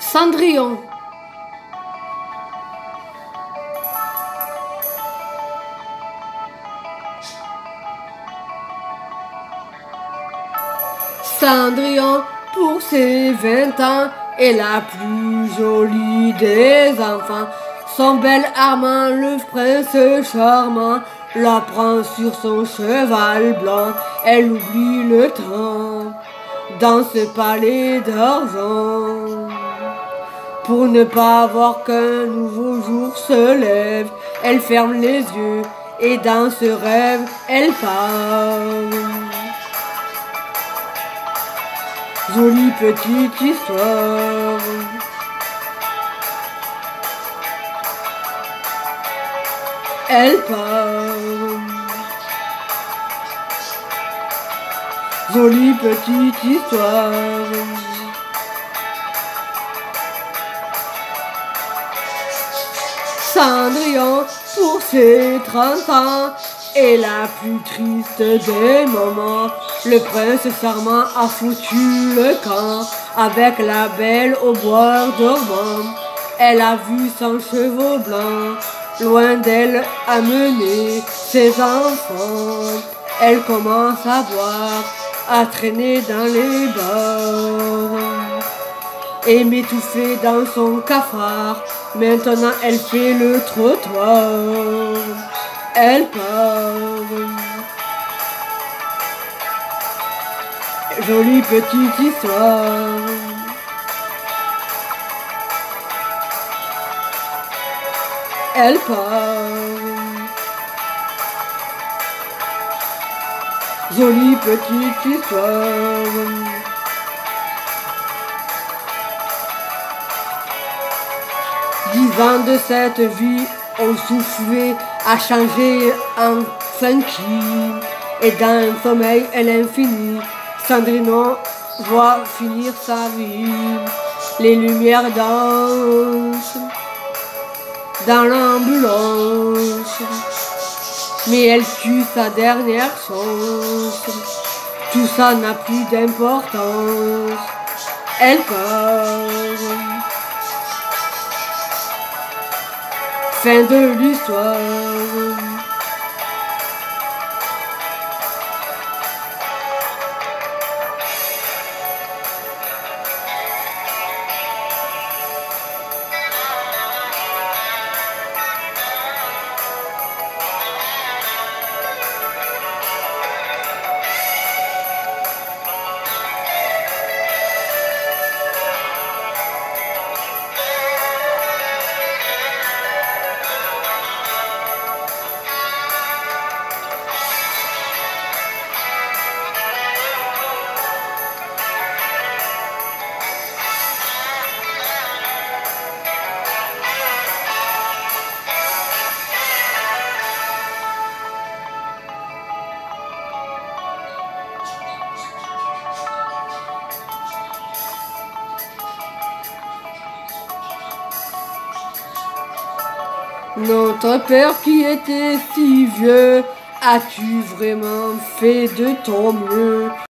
Cendrillon. Cendrillon, pour ses 20 ans, est la plus jolie des enfants. Son bel Armand, le prince charmant, la prend sur son cheval blanc. Elle oublie le temps dans ce palais d'argent. Pour ne pas voir qu'un nouveau jour se lève, elle ferme les yeux et dans ce rêve, elle part. Jolie petite histoire. Elle part. Jolie petite histoire. Cendrillon, pour ses 30 ans, est la plus triste des moments. Le prince charmant a foutu le camp avec la belle au bois dormant. Elle a vu son chevaux blanc loin d'elle amener ses enfants. Elle commence à boire, à traîner dans les bars et m'étouffer dans son cafard. Maintenant elle fait le trottoir. Elle part. Jolie petite histoire. Elle part. Jolie petite histoire. 10 ans de cette vie ont soufflé à changer en funky. Et dans un sommeil elle infinie, Cendrillon voit finir sa vie. Les lumières dansent dans l'ambulance, mais elle tue sa dernière chance. Tout ça n'a plus d'importance. Elle part. Fin de l'histoire. Notre père qui était si vieux, as-tu vraiment fait de ton mieux?